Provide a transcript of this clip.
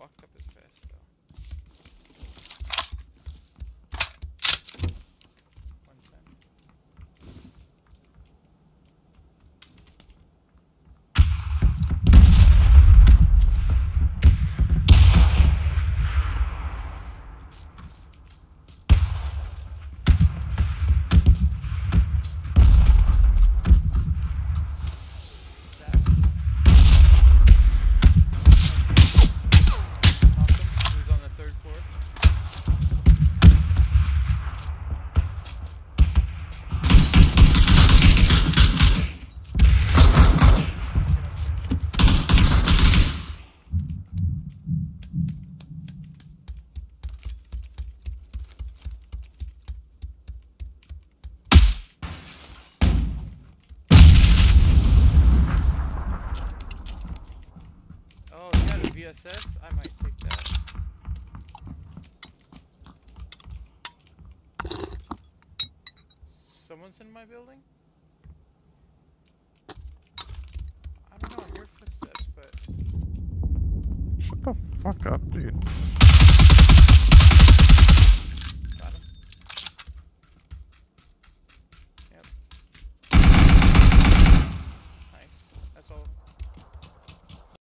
fucked up as fast though. One time. Oh, yeah, the VSS? I might take that. Someone's in my building? I don't know, I hear footsteps, but... Shut the fuck up, dude.